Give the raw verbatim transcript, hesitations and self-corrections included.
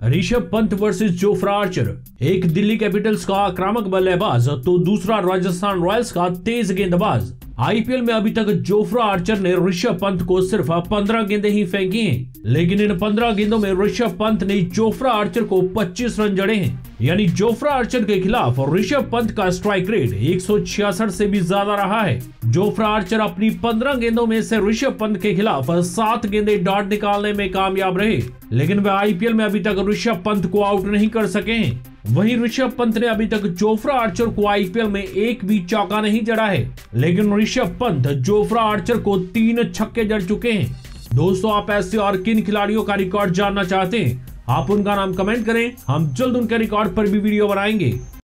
Rishabh Pant versus Jofra Archer. एक Delhi Capitals का आक्रामक बल्लेबाज तो दूसरा राजस्थान रॉयल्स का तेज गेंदबाज। आईपीएल में अभी तक जोफ्रा आर्चर ने ऋषभ पंत को सिर्फ पंद्रह गेंदें ही फेंकी हैं, लेकिन इन पंद्रह गेंदों में ऋषभ पंत ने जोफ्रा आर्चर को पच्चीस रन जड़े हैं। यानी जोफ्रा आर्चर के खिलाफ ऋषभ पंत का स्ट्राइक रेट एक सौ छियासठ से भी ज्यादा रहा है। जोफ्रा आर्चर अपनी पंद्रह गेंदों में से ऋषभ पंत के खिलाफ सात गेंदें डॉट निकालने में कामयाब रहे, लेकिन वे आईपीएल में अभी तक ऋषभ पंत को आउट नहीं कर सके हैं। वहीं ऋषभ पंत ने अभी तक जोफ्रा आर्चर को आईपीएल में एक भी चौका नहीं जड़ा है, लेकिन ऋषभ पंत जोफ्रा आर्चर को तीन छक्के जड़ चुके हैं। दोस्तों, आप ऐसे और किन खिलाड़ियों का रिकॉर्ड जानना चाहते हैं? आप उनका नाम कमेंट करें, हम जल्द उनके रिकॉर्ड पर भी वीडियो बनाएंगे।